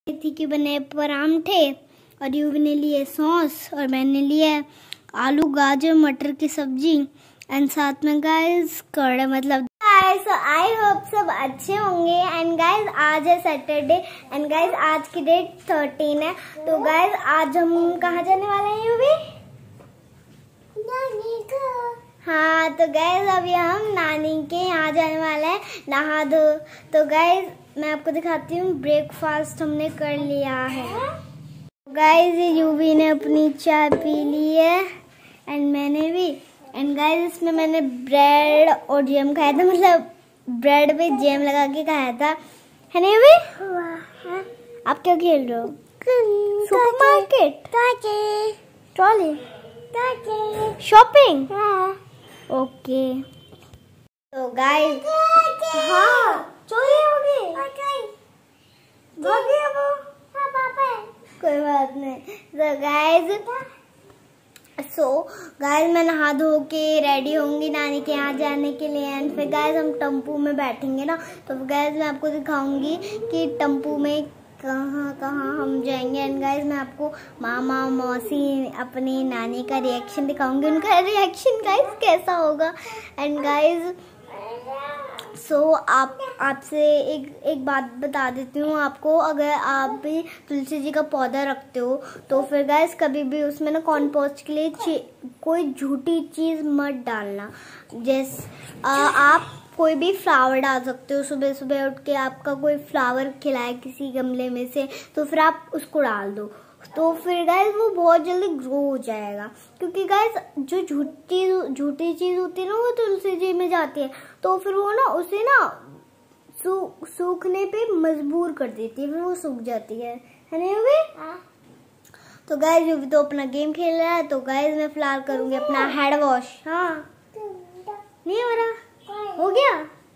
थी कि बने परांठे और यूवी ने लिए सॉस और मैंने लिया आलू गाजर मटर की सब्जी एंड साथ में गाइस कड़े मतलब गाइस आई होप सब अच्छे होंगे। एंड गाइस आज है सैटरडे एंड गाइस आज की डेट 13 है। तो गाइस आज हम कहाँ जाने वाले हैं यूवी? नानी का। हाँ तो गाइस अभी हम नानी के यहाँ जाने वाले हैं नहा धो। तो गाइस मैं आपको दिखाती हूँ ब्रेकफास्ट हमने कर लिया है। गाइस यूवी ने अपनी चाय पी ली है एंड मैंने भी। एंड गाइस इसमें मैंने ब्रेड और जैम खाया था, मतलब ब्रेड पे जैम लगा के खाया था, है ना यूवी? आप क्या खेल रहे हो? Supermarket, trolley, shopping. ओके तो गाइस हाँ चोरी हो गई, कोई बात नहीं। तो गाइस मैं नहा धो के रेडी होंगी नानी के यहाँ जाने के लिए। एंड फिर गाइस हम टेम्पू में बैठेंगे ना, तो गाइस मैं आपको दिखाऊंगी कि टेम्पू में कहाँ कहाँ हम जाएंगे। एंड गाइस मैं आपको मामा मौसी अपनी नानी का रिएक्शन दिखाऊंगी, उनका रिएक्शन गाइस कैसा होगा। एंड गाइस आपसे एक बात बता देती हूँ आपको, अगर आप भी तुलसी जी का पौधा रखते हो तो फिर गाइस कभी भी उसमें ना कॉम्पोस्ट के लिए कोई झूठी चीज़ मत डालना। जैसे आप कोई भी फ्लावर डाल सकते हो, सुबह सुबह उठ के आपका कोई फ्लावर खिलाए किसी गमले में से तो फिर आप उसको डाल दो, तो फिर गाइस वो बहुत जल्दी ग्रो हो जाएगा। क्योंकि गाइस जो झूठी चीज होती है ना वो तुलसी जी में जाती है, तो फिर वो ना उसे ना सूखने पे मजबूर कर देती है, फिर वो सूख जाती है ना यूवी? तो गाइस यूवी तो अपना गेम खेल रहा है। तो गाइस मैं फिलहाल करूंगी अपना हेड वॉश। हाँ नहीं हो रहा? हो गया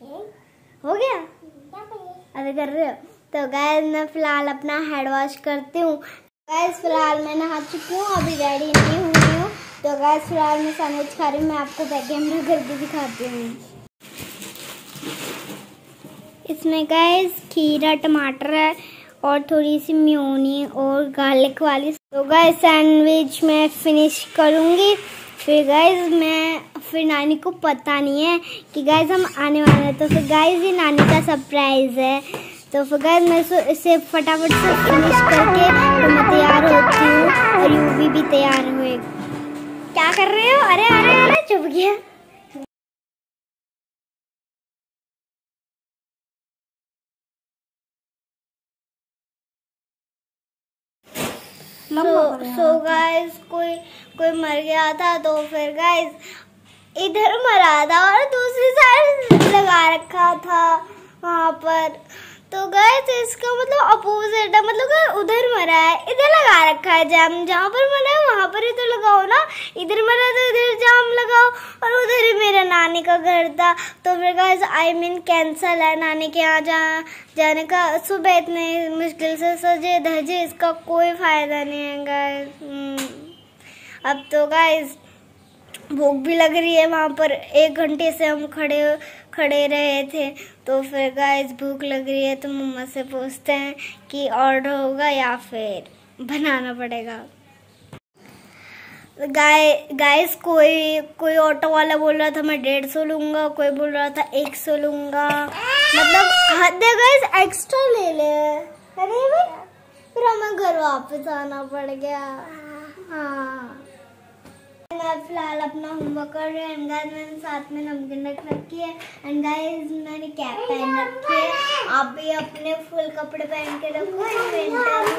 अरे कर रहे हो? तो गाइस मैं फिलहाल अपना हेड वॉश करती हूँ। गाइस फिलहाल मैं नहा चुकी हूँ, अभी रेडी नहीं हुई हूँ। तो गाइस फिलहाल मैं सैंडविच खा रही हूँ, मैं आपको बैक कैमरा करके दिखाती हूँ। इसमें गाइस खीरा टमाटर है और थोड़ी सी मेयोनी और गार्लिक वाली। तो गाइस सैंडविच मैं फिनिश करूँगी, फिर गाइस फिर नानी को पता नहीं है कि गाइस हम आने वाले हैं। तो फिर गाइस ये नानी का सरप्राइज है। तो फिर गाइस मैं इसे फटाफट से फिनिश करके तो मैं तैयार होती हूँ और यूवी भी तैयार हुए। क्या कर रहे हो? अरे अरे अरे चुप गया। सो गाइस कोई मर गया था, तो फिर गाइस इधर मरा था और दूसरी साइड लगा रखा था वहाँ पर। तो गाइस इसका मतलब अपोजिट है, मतलब उधर मरा है इधर लगा रखा है जाम, जहाँ पर मरा है वहाँ पर इधर लगाओ ना, इधर मरा तो इधर जाम लगाओ। और उधर ही मेरा नानी का घर था। तो फिर गाइस कैंसल है नानी के यहाँ जाने का। सुबह इतने मुश्किल से सजे धजे, इसका कोई फायदा नहीं है गाइस। अब तो गाइस भूख भी लग रही है, वहाँ पर 1 घंटे से हम खड़े रहे थे। तो फिर गाइस भूख लग रही है, तो मम्मा से पूछते हैं कि ऑर्डर होगा या फिर बनाना पड़ेगा। गाइस कोई ऑटो वाला बोल रहा था मैं 150 लूंगा, कोई बोल रहा था 100 लूंगा, मतलब हद है गाइस, एक्स्ट्रा ले ले। अरे फिर हमें घर वापस आना पड़ गया। हाँ मैं फिलहाल अपना होमवर्क कर रही हूँ। गाइस मैंने साथ में नमकीन रख रखी है एंड गाइस मैंने कैप पहन रखी है। आप भी अपने फुल कपड़े पहन के रखो विंटर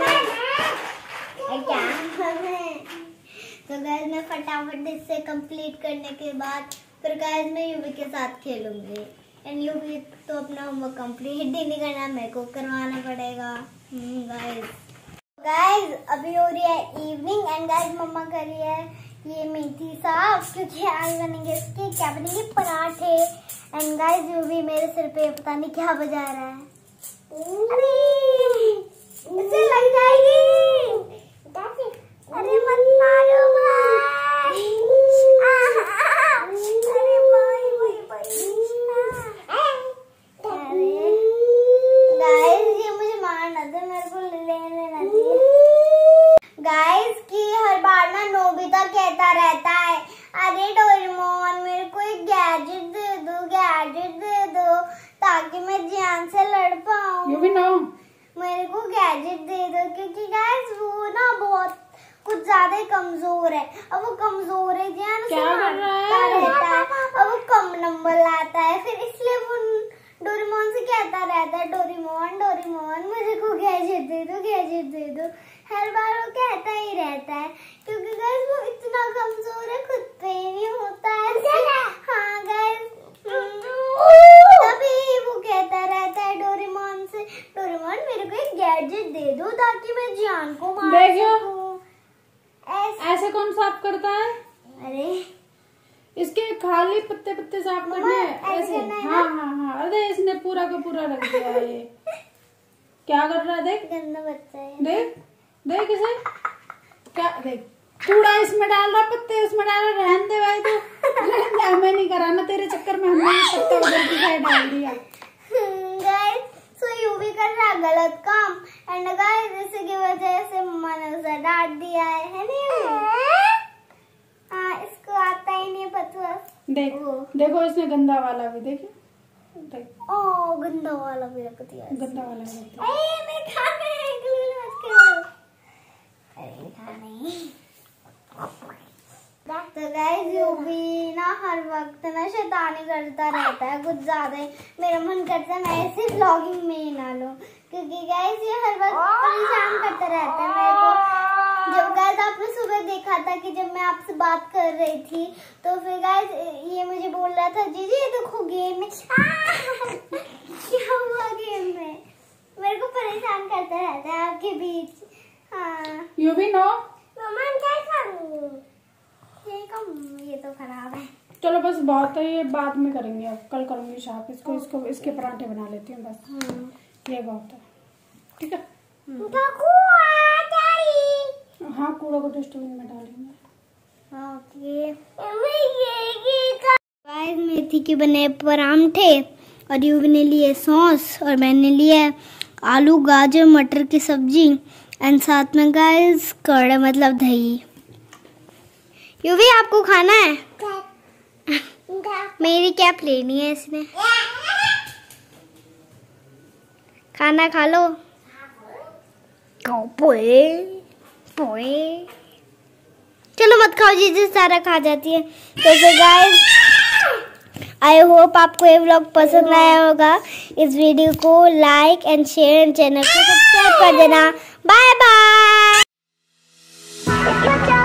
में। तो गाइस मैं फटाफट इससे कंप्लीट करने के बाद फिर गाइस मैं यूवी के साथ खेलूंगी। एंड यूवी तो अपना होमवर्क कंप्लीट ही नहीं करना, मेरे को करवाना पड़ेगा। गाइस अभी हो रही है इवनिंग एंड गाइस मम्मा कर रही है ये मेथी साफ, क्योंकि आज बनेंगे इसके क्या बनेंगे पराठे। एंड गाइस यूवी मेरे सिर पे पता नहीं क्या बजा रहा है। अरे इसे लग जाएगी। अरे मत मारो भाई। अरे गाइस ये मुझे मारना था, मेरे को ले गाइस कि हर बार ना नोबिता कहता रहता है, अरे डोरेमोन मेरे को एक गैजेट दे दो ताकि मैं जियान से लड़ पाऊँ। यू भी नो मेरे को गैजेट दे दो, क्योंकि गाइस वो ना बहुत कुछ ज्यादा ही कमजोर है। अब वो कमजोर है, जियान से मारता रहता है, अब वो कम नंबर लाता है, फिर इसलिए वो डोरेमोन से कहता रहता है, डोरेमोन मेरे को गैजेट दे दो। हर बार वो कहता ही रहता है, क्योंकि गाइस वो इतना कमजोर है, खुद पे ही नहीं होता है। हाँ गाइस, तभी वो कहता रहता है डोरेमोन से, डोरेमोन मेरे को एक गैजेट दे दो ताकि मैं जियान को मार सकूं। ऐसे कौन साफ करता है? अरे इसके खाली पत्ते साफ करने हैं ऐसे। हाँ, अरे इसने पूरा का पूरा रख दिया है। ये क्या कर रहा है? देख, गंदा बच्चा है। देख इसे क्या, देख कूड़ा इसमें डाल रहा, पत्ते उसमें डाल रहा। रहने दे भाई, तू हमें नहीं कराना तेरे चक्कर में, हमने पत्ता उधर की साइड डाल दिया। गाइस सो यू भी कर रहा गलत काम, एंड गाइस इसी की वजह से मम्मा ने उसे डांट दिया है नहीं? हाँ, इसको आता ही नहीं पता। देखो इसने गंदा वाला भी देख। ओ गंदा वाला भी रख दिया। गंदा वाला भी रख दिया। मैं खाना है, मत करो। अरे खाना। तो गाइस यू भी ना हर वक्त ना शैतानी करता रहता है कुछ ज्यादा ही। मेरा मन करता है मैं इसे व्लॉगिंग में ही ना लूं, क्योंकि गाइस ये हर वक्त परेशान करता रहता है मेरे को। जब गाइस आपने सुबह देखा था कि जब मैं आपसे बात कर रही थी, तो फिर गाइस ये मुझे बोल रहा था, जीजी ये देखो गेम में क्या हुआ, गेम में मेरे को परेशान करता रहता है आपके बीच। हाँ यू भी नो ये तो खराब है। चलो बस बहुत है, ये बाद में करेंगे, अब कल करूंगी साफ इसको इसके पराठे बना लेती हूँ बस। ये बहुत है, ठीक है। हाँ, कूड़ा को डस्टबिन में डालेंगे। गाइस मेथी के बने परांठे, और यूवी ने लिए सॉस, और मैंने लिया आलू गाजर मटर की सब्जी, एंड साथ में गाइस कड़े मतलब दही। यूवी आपको खाना है? मेरी कैप लेनी है इसने। खाना खा लो। चलो मत खाओ, जीजी सारा खा जाती है। तो फिर गाइस आई होप आपको ये व्लॉग पसंद आया होगा। इस वीडियो को like and share and channel को सब्सक्राइब कर देना। Bye bye.